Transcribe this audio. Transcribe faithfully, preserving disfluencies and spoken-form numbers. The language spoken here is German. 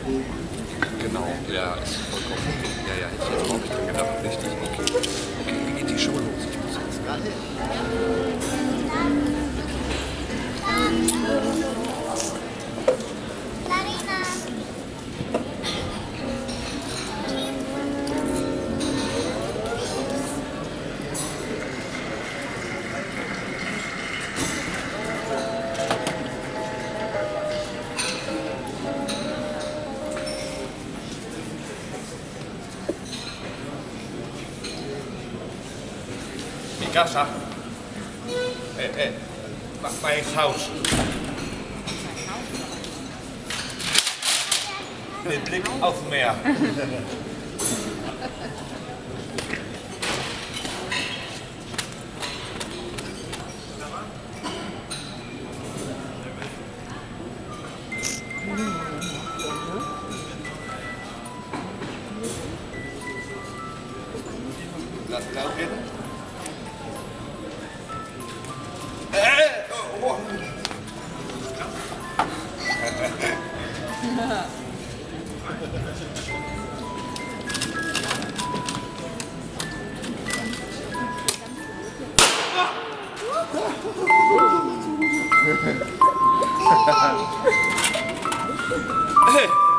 Genau, ja, ist vollkommen okay. Ja, ja, hätte ich jetzt auch nicht dran gedacht. Richtig, okay. Okay, wie geht die Show los? Ich muss jetzt. Casa. Eh, eh, my house. Mit Blick auf Meer. Lass laut reden. Hey!